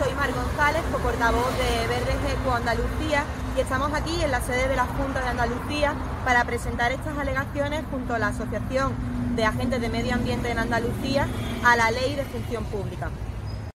Soy Mar González, portavoz de Verdes Equo Andalucía, y estamos aquí en la sede de la Junta de Andalucía para presentar estas alegaciones junto a la Asociación de Agentes de Medio Ambiente en Andalucía a la Ley de Función Pública.